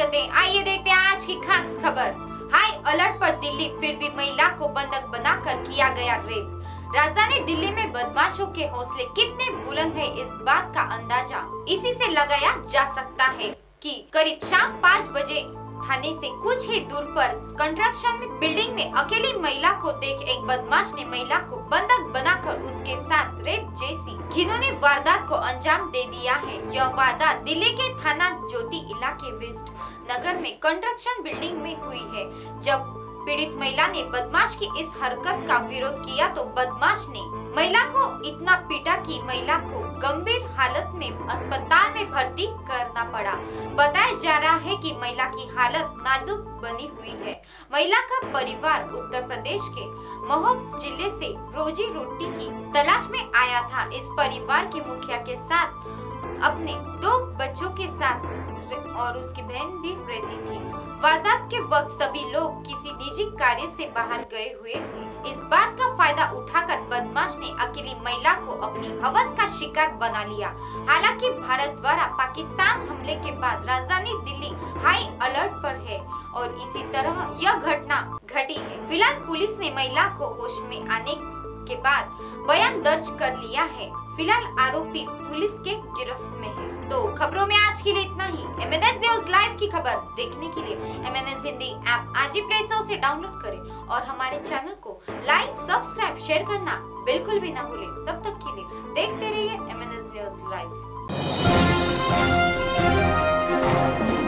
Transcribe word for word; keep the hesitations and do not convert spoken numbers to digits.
स्वागत है। आइए देखते हैं आज की खास खबर। हाई अलर्ट पर दिल्ली, फिर भी महिला को बंधक बनाकर किया गया रेप। राजधानी दिल्ली में बदमाशों के हौसले कितने बुलंद है, इस बात का अंदाजा इसी से लगाया जा सकता है कि करीब शाम पाँच बजे थाने से कुछ ही दूर पर कंस्ट्रक्शन में बिल्डिंग में अकेली महिला को देख एक बदमाश ने महिला को बंधक बनाकर उसके साथ रेप जैसी घिनौनी वारदात को अंजाम दे दिया है। यह वारदात दिल्ली के थाना ज्योति इलाके वेस्ट नगर में कंस्ट्रक्शन बिल्डिंग में हुई है। जब पीड़ित महिला ने बदमाश की इस हरकत का विरोध किया तो बदमाश ने महिला को इतना पीटा कि महिला को गंभीर हालत में अस्पताल में भर्ती करना पड़ा। बताया जा रहा है कि महिला की हालत नाजुक बनी हुई है। महिला का परिवार उत्तर प्रदेश के महोबा जिले से रोजी रोटी की तलाश में आया था। इस परिवार के मुखिया के साथ अपने दो बच्चों के साथ और उसकी बहन भी रहती थी। वारदात के वक्त सभी लोग किसी निजी कार्य से बाहर गए हुए थे। इस बात का फायदा उठाकर बदमाश ने अकेली महिला को अपनी हवस का शिकार बना लिया। हालांकि भारत द्वारा पाकिस्तान हमले के बाद राजधानी दिल्ली हाई अलर्ट पर है और इसी तरह यह घटना घटी है। फिलहाल पुलिस ने महिला को होश में आने के बाद बयान दर्ज कर लिया है। फिलहाल आरोपी पुलिस के गिरफ्त में है। तो खबरों में आज के लिए इतना ही। M N S news live की खबर देखने के लिए M N S Hindi app आज ही प्ले स्टोर से डाउनलोड करें और हमारे चैनल को लाइक, सब्सक्राइब, शेयर करना बिल्कुल भी ना भूलें। तब तक के लिए देखते रहिए M N S news live.